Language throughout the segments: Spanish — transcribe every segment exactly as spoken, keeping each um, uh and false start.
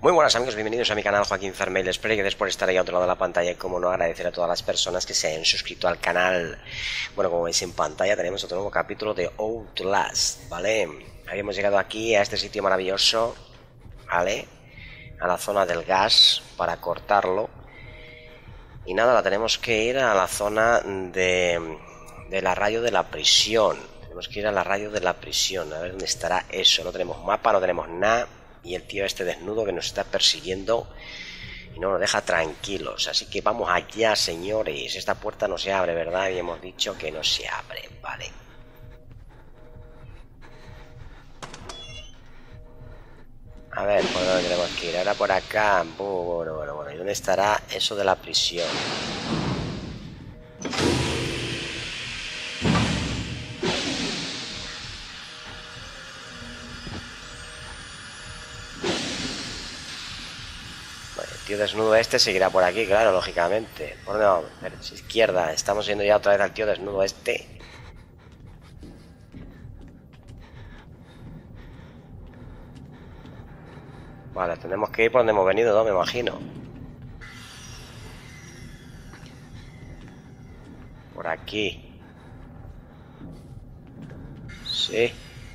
Muy buenas amigos, bienvenidos a mi canal Joaquín Fermel. Espero que después por estar ahí a otro lado de la pantalla y como no agradecer a todas las personas que se hayan suscrito al canal. Bueno, como veis en pantalla tenemos otro nuevo capítulo de Outlast, ¿vale? Habíamos llegado aquí a este sitio maravilloso, ¿vale? A la zona del gas para cortarlo. Y nada, la tenemos que ir a la zona de, de la radio de la prisión. Tenemos que ir a la radio de la prisión, a ver dónde estará eso. No tenemos mapa, no tenemos nada. Y el tío este desnudo que nos está persiguiendo y no nos deja tranquilos. Así que vamos allá, señores. Esta puerta no se abre, ¿verdad? Y hemos dicho que no se abre, vale. A ver, ¿por dónde tenemos que ir? Ahora por acá. Bueno, bueno, bueno. ¿Y dónde estará eso de la prisión? El tío desnudo este seguirá por aquí, claro, lógicamente. ¿Por dónde vamos? A ver, izquierda. Estamos yendo ya otra vez al tío desnudo este. Vale, tenemos que ir por donde hemos venido, ¿no? Me imagino. Por aquí. Sí.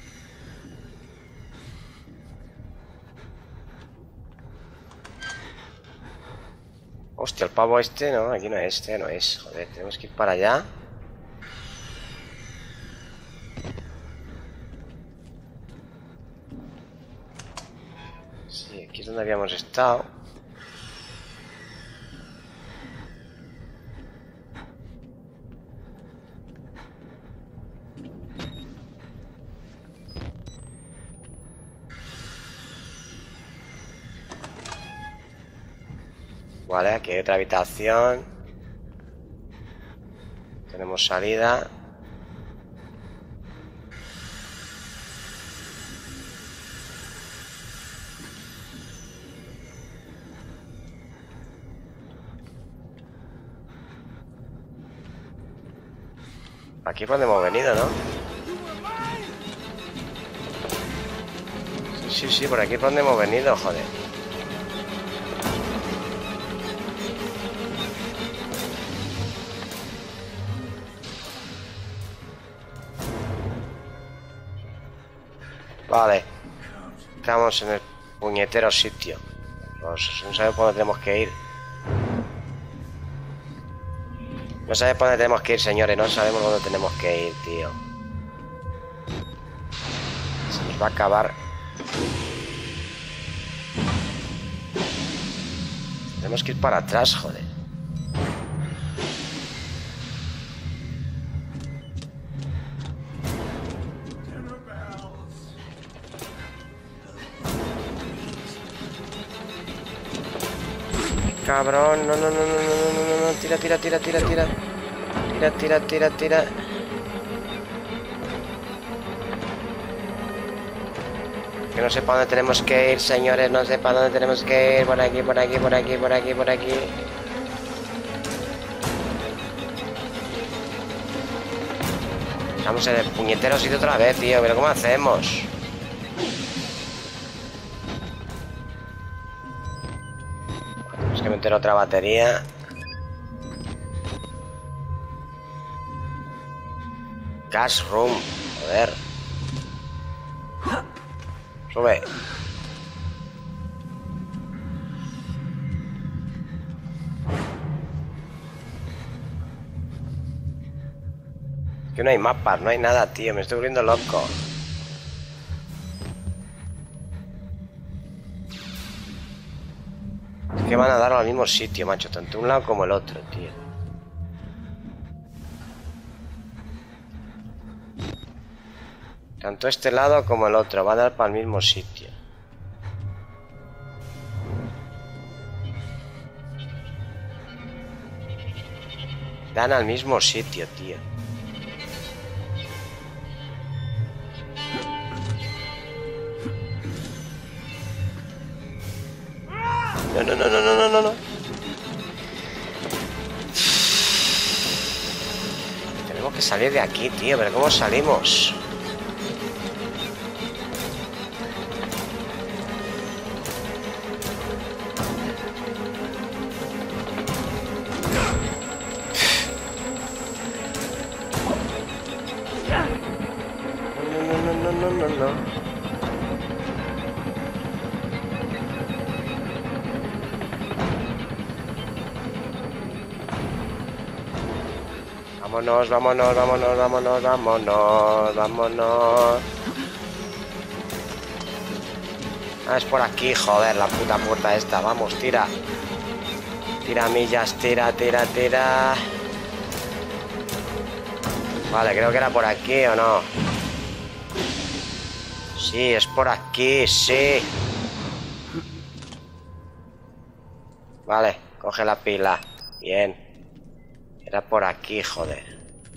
Hostia, el pavo este, no, aquí no es, este no es. Joder, tenemos que ir para allá. Sí, aquí es donde habíamos estado. Vale, aquí hay otra habitación. Tenemos salida. Aquí es donde hemos venido, ¿no? Sí, sí, sí, por aquí es donde hemos venido, joder. Vale, estamos en el puñetero sitio. Pues no sabemos por dónde tenemos que ir. No sabemos por dónde tenemos que ir, señores. No sabemos dónde tenemos que ir, tío. Se nos va a acabar. Tenemos que ir para atrás, joder. Cabrón, no, no, no, no, no, no, no, no, tira, tira, tira, tira, tira. Tira, tira, tira, tira. Que no sé para dónde tenemos que ir, señores, no sé para dónde tenemos que ir. Por aquí, por aquí, por aquí, por aquí, por aquí. Estamos en el puñetero sitio otra vez, tío, pero ¿cómo hacemos? Tenemos que meter otra batería. Gas room, joder. Sube. Que no hay mapas, no hay nada, tío. Me estoy volviendo loco. Es que van a dar al mismo sitio, macho. Tanto un lado como el otro, tío. Tanto este lado como el otro. Va a dar para el mismo sitio. Dan al mismo sitio, tío. No, no, no, no, no, no, no. Tenemos que salir de aquí, tío. Pero ¿cómo salimos? ¿no? Vámonos, vámonos, vámonos, vámonos, vámonos, vámonos. Ah, es por aquí, joder, la puta puerta esta. Vamos, tira. Tira millas, tira, tira, tira. Vale, creo que era por aquí, ¿o no? Sí, es por aquí, sí. Vale, coge la pila. Bien. Era por aquí, joder.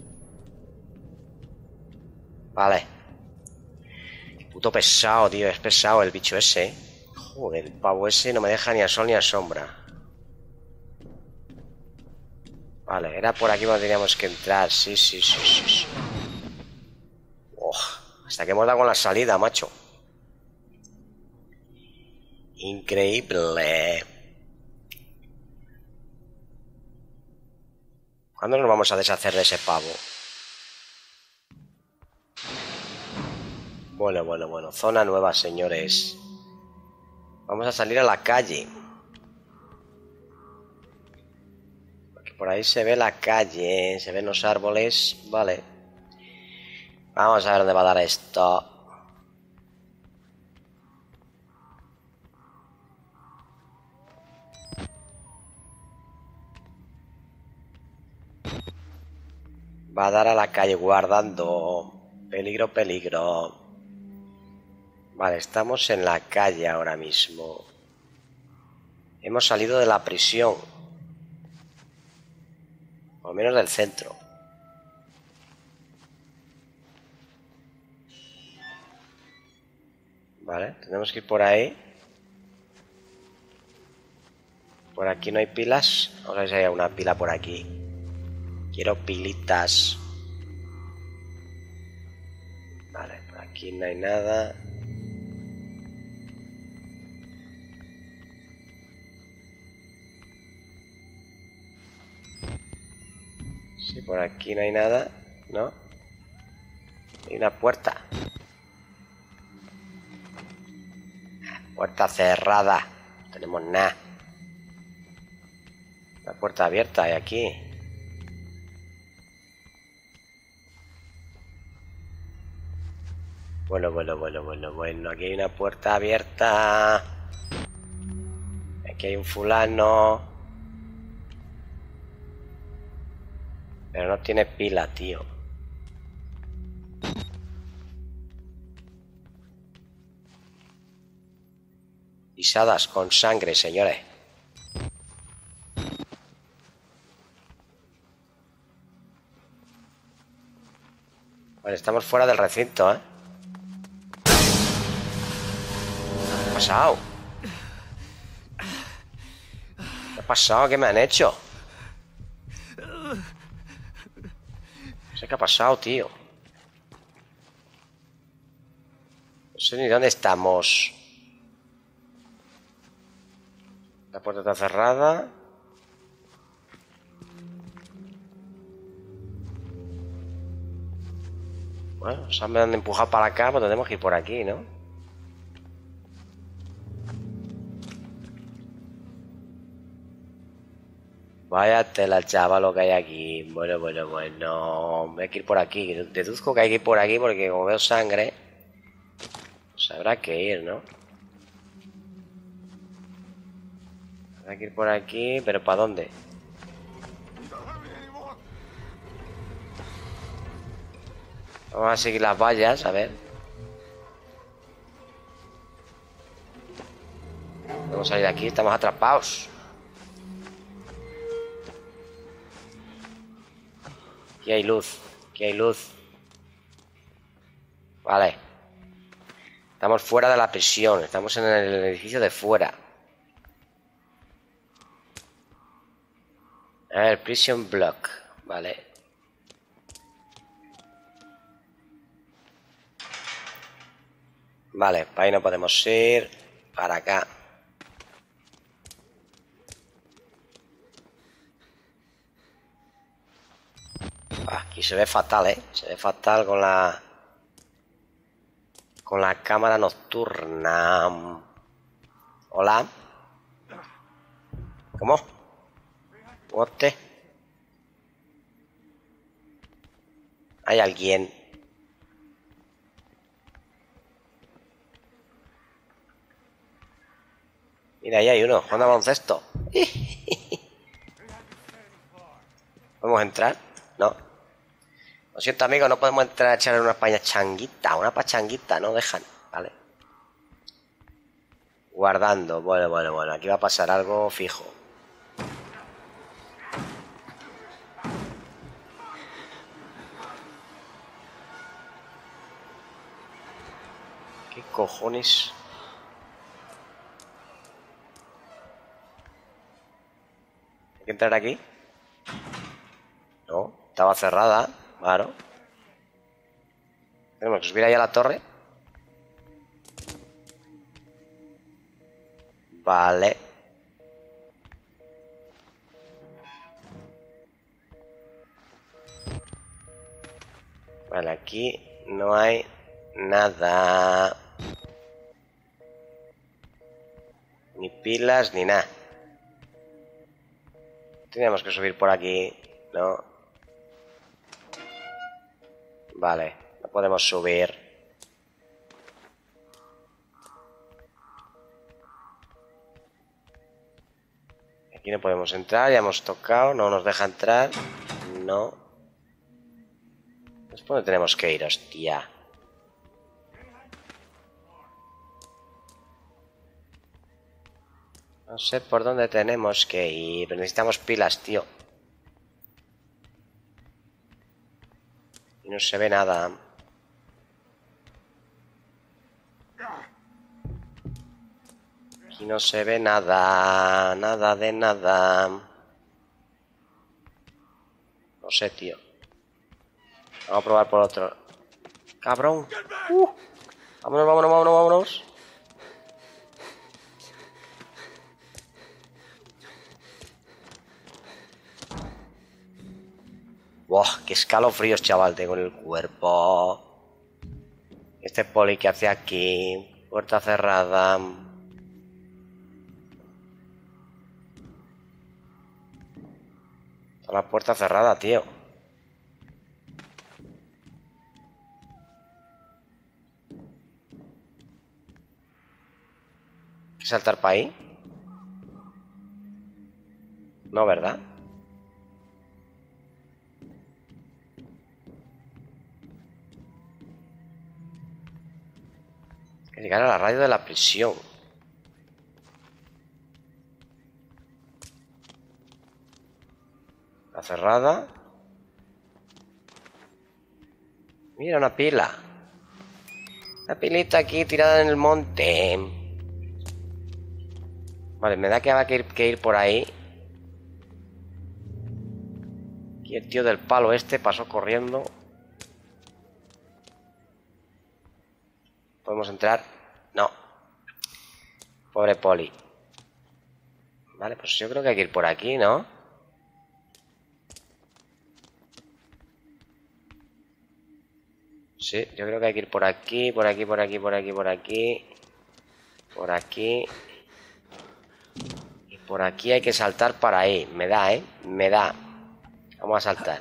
Vale. Puto pesado, tío. Es pesado el bicho ese, ¿eh? Joder, el pavo ese no me deja ni a sol ni a sombra. Vale, era por aquí donde teníamos que entrar. Sí, sí, sí, sí, sí. Oh, hasta que hemos dado con la salida, macho. Increíble. ¿Cuándo nos vamos a deshacer de ese pavo? Bueno, bueno, bueno. Zona nueva, señores. Vamos a salir a la calle. Porque por ahí se ve la calle. Se ven los árboles. Vale. Vamos a ver dónde va a dar esto. Va a dar a la calle guardando. Peligro, peligro. Vale, estamos en la calle ahora mismo. Hemos salido de la prisión. O menos del centro. Vale, tenemos que ir por ahí. Por aquí no hay pilas. Vamos a ver si hay una pila por aquí. Quiero pilitas. Vale, por aquí no hay nada. Sí, por aquí no hay nada, ¿no? Hay una puerta. Puerta cerrada. No tenemos nada. La puerta abierta hay aquí. Bueno, bueno, bueno, bueno, bueno. Aquí hay una puerta abierta. Aquí hay un fulano. Pero no tiene pila, tío. Pisadas con sangre, señores. Vale, estamos fuera del recinto, ¿eh? ¿Qué ha pasado? ¿Qué ha pasado? ¿Qué me han hecho? No sé qué ha pasado, tío. No sé ni dónde estamos. La puerta está cerrada. Bueno, se han empujado para acá, pues tenemos que ir por aquí, ¿no? Vaya tela, chaval, lo que hay aquí. Bueno, bueno, bueno. Hay que ir por aquí. Deduzco que hay que ir por aquí porque como veo sangre, pues habrá que ir, ¿no? Habrá que ir por aquí, pero ¿para dónde? Vamos a seguir las vallas, a ver. Vamos a salir de aquí, estamos atrapados. Aquí hay luz, aquí hay luz. Vale. Estamos fuera de la prisión, estamos en el edificio de fuera. A ver, Prison Block, vale. Vale, para ahí no podemos ir. Para acá. Aquí se ve fatal, ¿eh? Se ve fatal con la... con la cámara nocturna. Hola. ¿Cómo? What the? ¿Hay alguien? Mira, ahí hay uno, jugando a baloncesto. ¿Podemos entrar? No. Lo siento, amigo, no podemos entrar a echarle una pachanguita. Una pachanguita, no dejan. Vale. Guardando. Bueno, bueno, bueno. Aquí va a pasar algo fijo. ¿Qué cojones? ¿Hay que entrar aquí? No, estaba cerrada. Claro. Tenemos que subir ahí a la torre. Vale. Vale, aquí no hay nada. Ni pilas ni nada. Teníamos que subir por aquí. No. Vale, no podemos subir. Aquí no podemos entrar, ya hemos tocado, no nos deja entrar. No. ¿Por dónde tenemos que ir, hostia? No sé por dónde tenemos que ir, pero necesitamos pilas, tío. Y no se ve nada. Aquí no se ve nada. Nada de nada. No sé, tío. Vamos a probar por otro. ¡Cabrón! Uh. Vámonos, vámonos, vámonos, vámonos. ¡Buah! ¡Qué escalofríos, chaval! Tengo en el cuerpo. Este poli que hace aquí. Puerta cerrada. Está la puerta cerrada, tío. ¿Hay que saltar para ahí? No, ¿verdad? Hay que llegar a la radio de la prisión. La cerrada. Mira, una pila. Una pilita aquí tirada en el monte. Vale, me da que va que ir, que ir por ahí. Aquí el tío del palo este pasó corriendo. ¿Podemos entrar? No. Pobre poli. Vale, pues yo creo que hay que ir por aquí, ¿no? Sí, yo creo que hay que ir por aquí, por aquí, por aquí, por aquí, por aquí. Por aquí. Y por aquí hay que saltar para ahí. Me da, ¿eh? Me da. Vamos a saltar.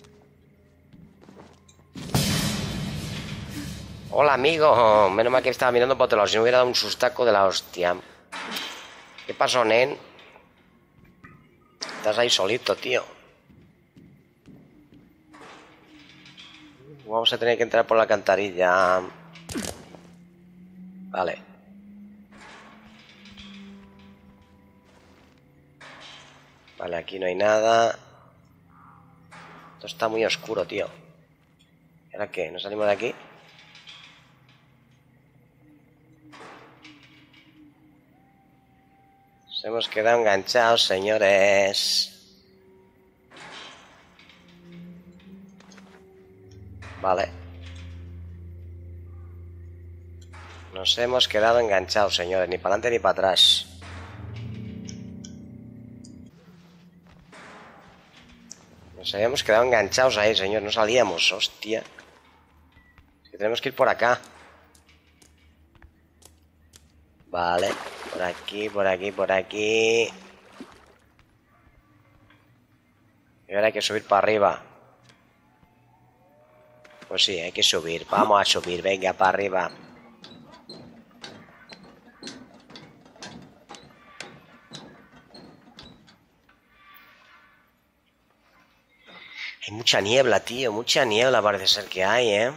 Hola, amigo. Menos mal que estaba mirando para otro lado. Si no hubiera dado un sustaco de la hostia. ¿Qué pasó, nen? Estás ahí solito, tío. Vamos a tener que entrar por la alcantarilla. Vale. Vale, aquí no hay nada. Esto está muy oscuro, tío. ¿Y ahora qué? ¿Nos salimos de aquí? Nos hemos quedado enganchados, señores. Vale. Nos hemos quedado enganchados, señores. Ni para adelante ni para atrás. Nos habíamos quedado enganchados ahí, señor. No salíamos, hostia. Es que tenemos que ir por acá. Vale, por aquí, por aquí, por aquí. Y ahora hay que subir para arriba. Pues sí, hay que subir. Vamos a subir, venga, para arriba. Hay mucha niebla, tío. Mucha niebla parece ser que hay, ¿eh?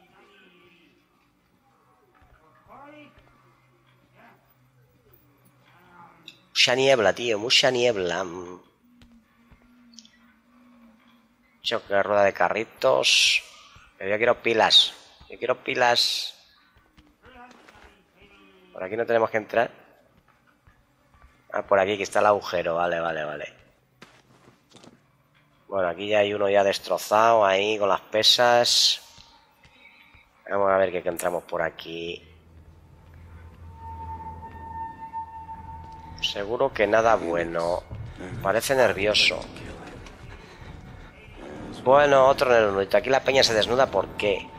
Mucha niebla, tío. Mucha niebla. Choque de rueda de carritos. Pero yo quiero pilas. Yo quiero pilas. Por aquí no tenemos que entrar. Ah, por aquí que está el agujero. Vale, vale, vale. Bueno, aquí ya hay uno ya destrozado ahí con las pesas. Vamos a ver qué encontramos por aquí. Seguro que nada bueno. Parece nervioso. Bueno, otro nervioso. Aquí la peña se desnuda, ¿por qué?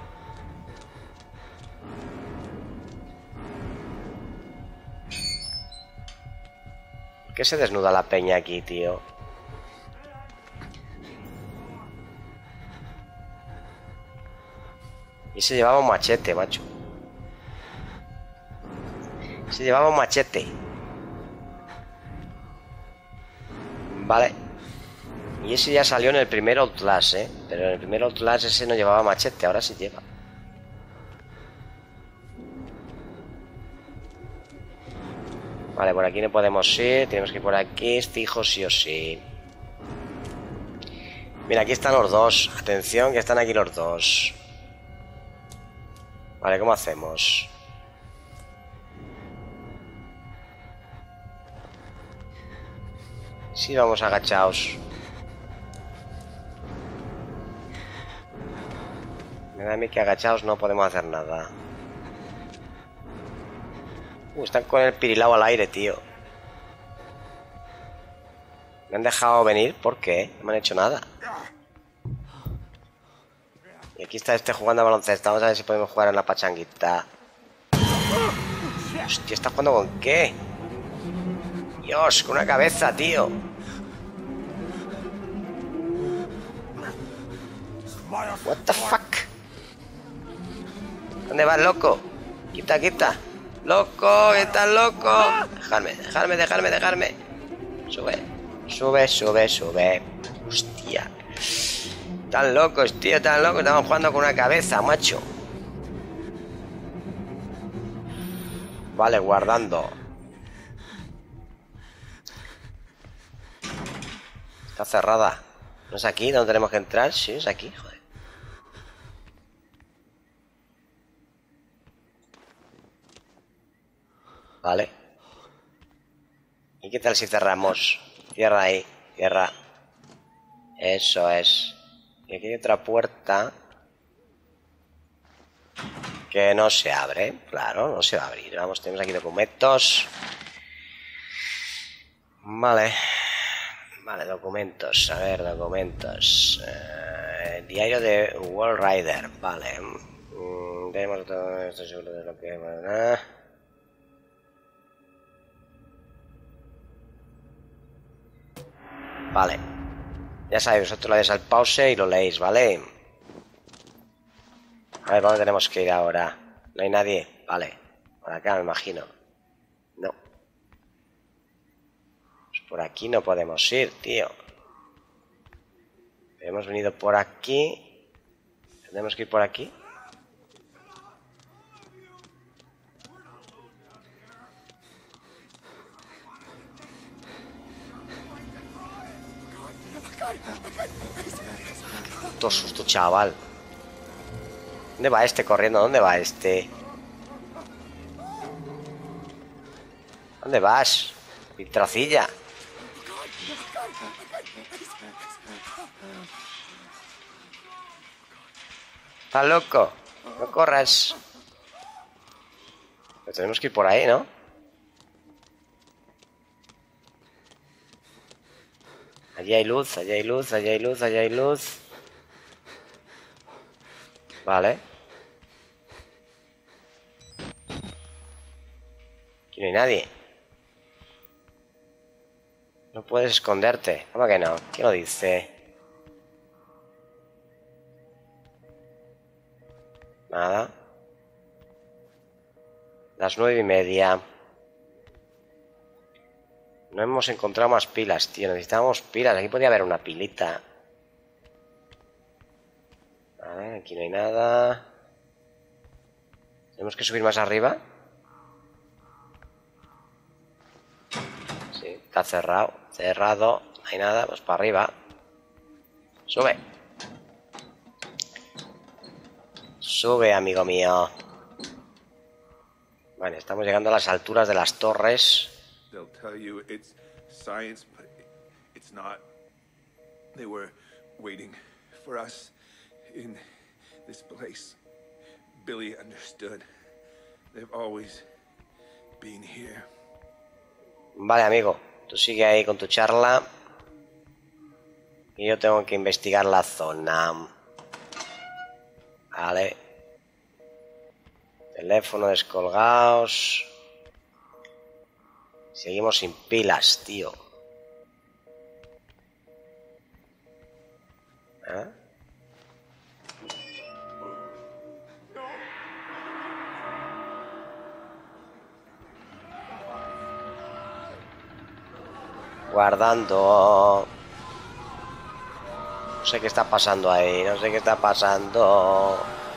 ¿Por qué se desnuda la peña aquí, tío? Y se llevaba un machete, macho. Se llevaba un machete. Vale. Y ese ya salió en el primer Outlast, ¿eh? Pero en el primer Outlast ese no llevaba machete, ahora sí lleva. Vale, por aquí no podemos ir. Tenemos que ir por aquí, fijo sí o sí. Mira, aquí están los dos. Atención, que están aquí los dos. Vale, ¿cómo hacemos? Sí, vamos agachados. Me da a mí que agachados no podemos hacer nada. Uh, están con el pirilao al aire, tío. ¿Me han dejado venir? ¿Por qué? No me han hecho nada. Y aquí está este jugando a baloncesto. Vamos a ver si podemos jugar en la pachanguita. Hostia, ¿está jugando con qué? Dios, con una cabeza, tío. What the fuck? ¿Dónde vas, loco? Quita, quita. Loco, estás loco. Dejarme, dejarme, dejarme, dejarme. Sube, sube, sube, sube. Hostia. Están locos, tío, están locos. Estamos jugando con una cabeza, macho. Vale, guardando. Está cerrada. ¿No es aquí donde tenemos que entrar? Sí, es aquí, joder. Vale. ¿Y qué tal si cerramos? Cierra ahí, cierra. Eso es. Y aquí hay otra puerta que no se abre. Claro, no se va a abrir. Vamos, tenemos aquí documentos. Vale. Vale, documentos. A ver, documentos. Eh, diario de World Rider. Vale. Mm, tenemos todo esto seguro de lo que... ¿eh? Vale. Ya sabéis, vosotros le dais al pause y lo leéis, ¿vale? A ver, ¿dónde tenemos que ir ahora? ¿No hay nadie? Vale. Por acá, me imagino. No. Pues por aquí no podemos ir, tío. Hemos venido por aquí. ¿Tenemos que ir por aquí? Puto susto, chaval. ¿Dónde va este corriendo? ¿Dónde va este? ¿Dónde vas? Vitracilla. ¿Estás loco? No corras. Pero tenemos que ir por ahí, ¿no? Allí hay luz, allí hay luz, allí hay luz, allí hay luz. Vale. Aquí no hay nadie. No puedes esconderte. ¿Cómo que no? ¿Quién lo dice? Nada. Las nueve y media. No hemos encontrado más pilas, tío. Necesitamos pilas. Aquí podría haber una pilita. A ver, aquí no hay nada. ¿Tenemos que subir más arriba? Sí, está cerrado. Cerrado. No hay nada. Pues para arriba. Sube. Sube, amigo mío. Vale, estamos llegando a las alturas de las torres. They'll tell you it's science, but it's not. They were waiting for us in this place. Billy understood. They've always been here. Vale, amigo. Tú sigue ahí con tu charla. Y yo tengo que investigar la zona. Vale. Teléfono descolgados. Seguimos sin pilas, tío. ¿Eh? Guardando. No sé qué está pasando ahí. No sé qué está pasando.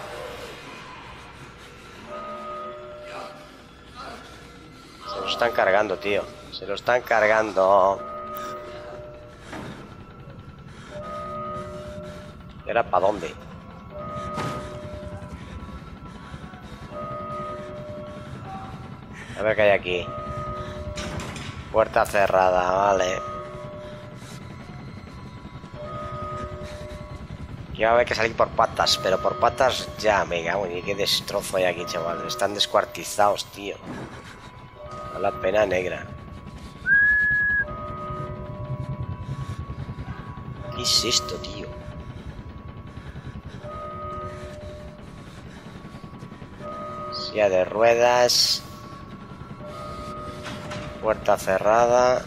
Se lo están cargando, tío. Se lo están cargando. ¿Y ahora para dónde? A ver qué hay aquí. Puerta cerrada, vale. Aquí va a haber que salir por patas, pero por patas ya, me cago en qué destrozo hay aquí, chaval. Están descuartizados, tío. A la pena negra. ¿Qué es esto, tío? Silla de ruedas. Puerta cerrada.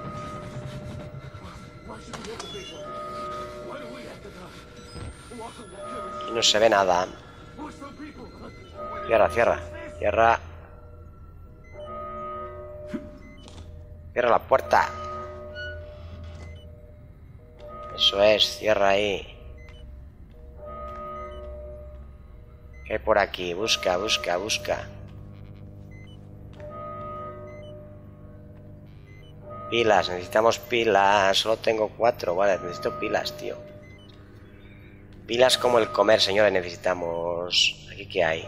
Aquí no se ve nada. Cierra, cierra. Cierra. Cierra la puerta. Eso es, cierra ahí. ¿Qué hay por aquí? Busca, busca, busca. Pilas, necesitamos pilas. Solo tengo cuatro, vale, necesito pilas, tío. Pilas como el comer, señores, necesitamos. ¿Aquí qué hay?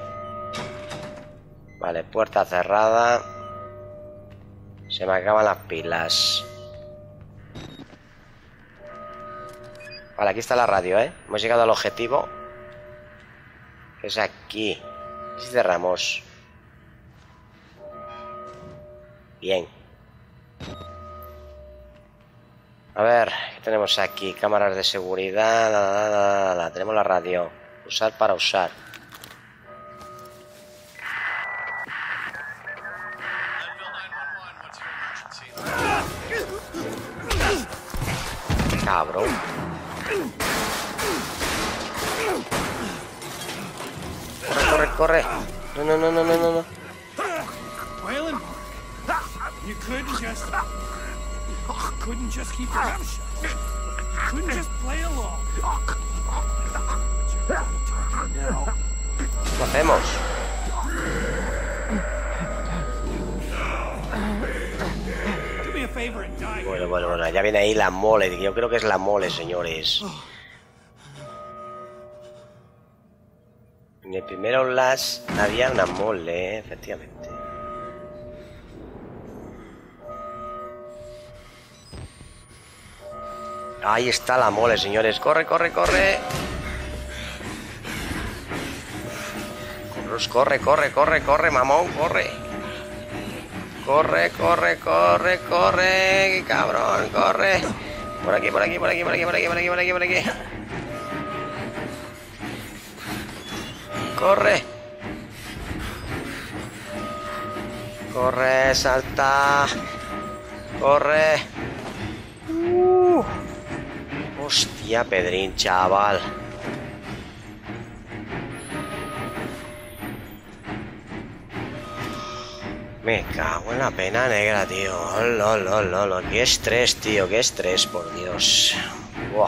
Vale, puerta cerrada. Se me acaban las pilas. Vale, aquí está la radio, ¿eh? Hemos llegado al objetivo. Que es aquí. Si cerramos. Bien. A ver, ¿qué tenemos aquí? Cámaras de seguridad. La, la, la, la, la. Tenemos la radio. Usar para usar. Cabrón. Corre, corre, corre. No, no, no, no, no, no. Waylon, you couldn't just, couldn't just keep your mouth shut. You couldn't just play along. ¿Qué hacemos? Do me a favor and die. Bueno, bueno, bueno, ya viene ahí la mole. Yo creo que es la mole, señores. En el primero las había una mole, ¿eh? Efectivamente. Ahí está la mole, señores. Corre, corre, corre. Corre, corre, corre, corre, mamón, corre. Corre, corre, corre, corre, cabrón, corre. Por aquí, por aquí, por aquí, por aquí, por aquí, por aquí, por aquí, por aquí. Corre. Corre, salta. Corre. Uh. Hostia, Pedrín, chaval. Me cago en la pena negra, tío. Hola, hola, hola, hola. Qué estrés, tío. Qué estrés, por Dios. Buah.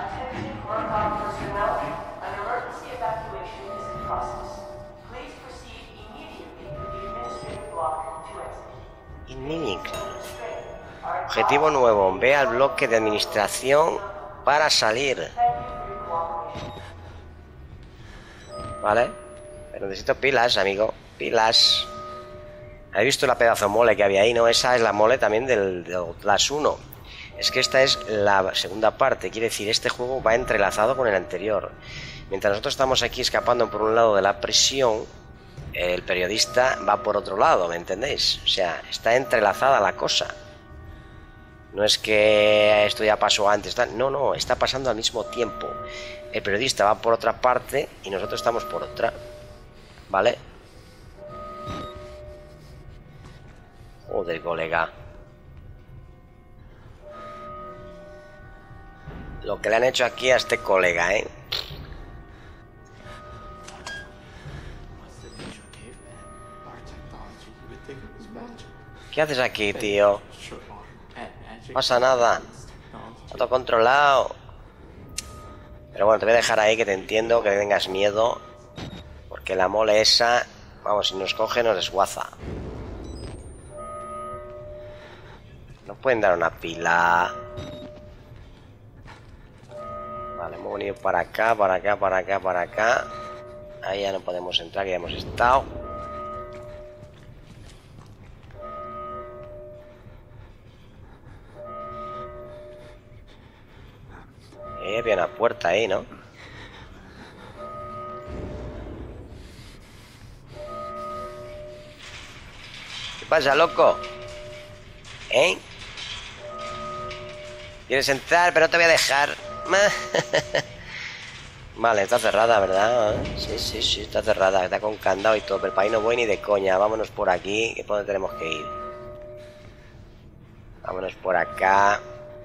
Objetivo nuevo. Ve al bloque de administración para salir. Vale. Pero necesito pilas, amigo. Pilas. ¿Has visto la pedazo mole que había ahí? No, esa es la mole también del, del Outlast uno. Es que esta es la segunda parte. Quiere decir, este juego va entrelazado con el anterior. Mientras nosotros estamos aquí escapando por un lado de la prisión, el periodista va por otro lado, ¿me entendéis? O sea, está entrelazada la cosa. No es que esto ya pasó antes, no, no, está pasando al mismo tiempo. El periodista va por otra parte y nosotros estamos por otra. ¿Vale? Joder, colega. Lo que le han hecho aquí a este colega, ¿eh? ¿Qué haces aquí, tío? No pasa nada. Está todo controlado. Pero bueno, te voy a dejar ahí, que te entiendo, que tengas miedo. Porque la mole esa, vamos, si nos coge nos desguaza. Nos pueden dar una pila. Vale, hemos venido para acá, para acá, para acá, para acá. Ahí ya no podemos entrar, que ya hemos estado. Eh, había una puerta ahí, ¿no? ¿Qué pasa, loco? ¿Eh? ¿Quieres entrar? Pero no te voy a dejar. Vale, está cerrada, ¿verdad? Sí, sí, sí, está cerrada. Está con candado y todo. Pero para ahí no voy ni de coña. Vámonos por aquí. ¿Por dónde tenemos que ir? Vámonos por acá.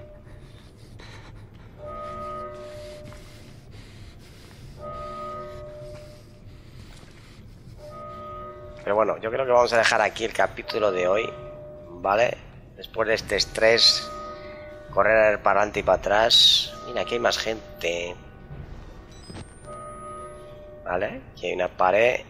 Pero bueno, yo creo que vamos a dejar aquí el capítulo de hoy, ¿vale? Después de este estrés, correr para adelante y para atrás. Mira, aquí hay más gente. ¿Vale? Aquí hay una pared.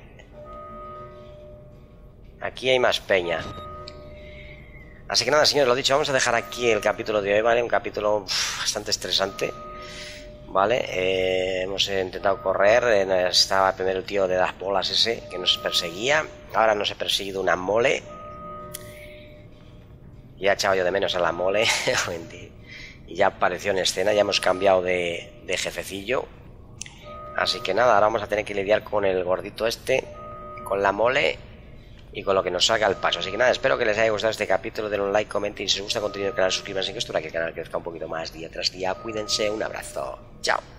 Aquí hay más peña. Así que nada, señores, lo dicho, vamos a dejar aquí el capítulo de hoy, ¿vale? Un capítulo uf, bastante estresante. Vale, eh, hemos intentado correr, eh, estaba primero el tío de las bolas ese que nos perseguía, ahora nos ha perseguido una mole, ya he echado yo de menos a la mole, y ya apareció en escena, ya hemos cambiado de, de jefecillo, así que nada, ahora vamos a tener que lidiar con el gordito este, con la mole y con lo que nos salga al paso. Así que nada, espero que les haya gustado este capítulo, denle un like, comenten y si os gusta el contenido del canal, suscríbanse, que esto hará que el canal crezca un poquito más día tras día. Cuídense, un abrazo, chao.